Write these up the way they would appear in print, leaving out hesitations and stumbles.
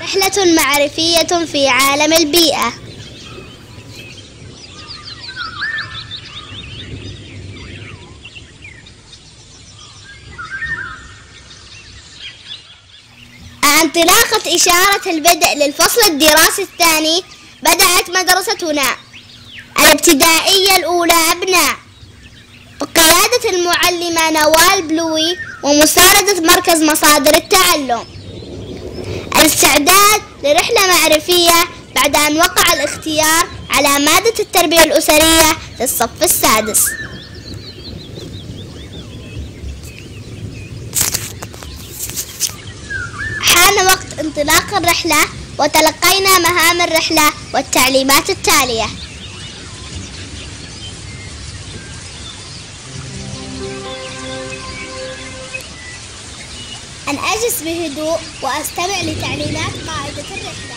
رحلة معرفية في عالم البيئة. انطلاقة إشارة البدء للفصل الدراسي الثاني، بدأت مدرستنا الابتدائية الأولى أبناء بقيادة المعلمة نوال بلوي ومساندة مركز مصادر التعلم. الاستعداد لرحلة معرفية بعد أن وقع الاختيار على مادة التربية الأسرية للصف السادس. حان وقت انطلاق الرحلة، وتلقينا مهام الرحلة والتعليمات التالية: أن أجلس بهدوء وأستمع لتعليمات قائدة الرحلة.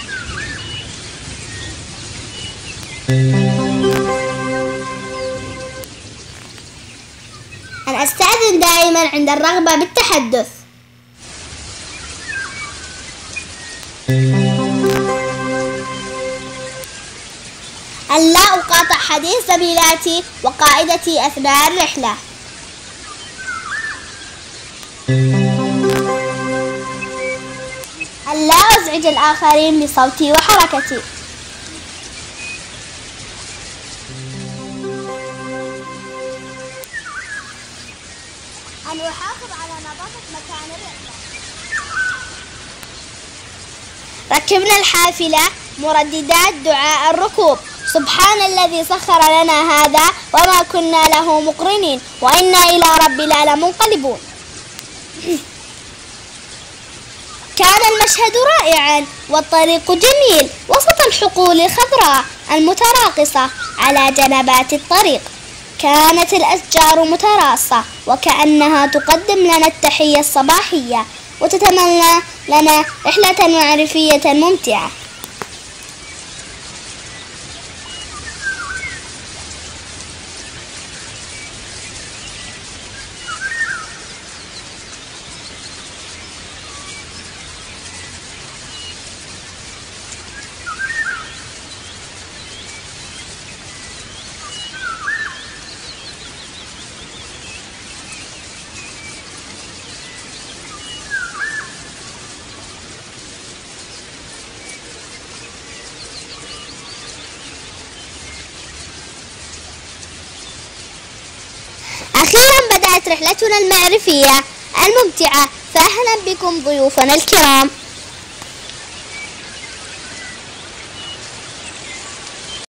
أن أستأذن دائما عند الرغبة بالتحدث. أن لا أقاطع حديث زميلاتي وقائدتي أثناء الرحلة. أن لا أزعج الآخرين بصوتي وحركتي. أن أحافظ على نظافة مكان الرحلة. ركبنا الحافلة مرددات دعاء الركوب: سبحان الذي سخر لنا هذا وما كنا له مقرنين وإنا إلى ربنا لمنقلبون. كان المشهد رائعا والطريق جميل وسط الحقول الخضراء المتراقصة على جنبات الطريق. كانت الأشجار متراصة وكأنها تقدم لنا التحية الصباحية وتتمنى لنا رحلة معرفية ممتعة. أخيرا بدأت رحلتنا المعرفية الممتعة، فأهلا بكم ضيوفنا الكرام.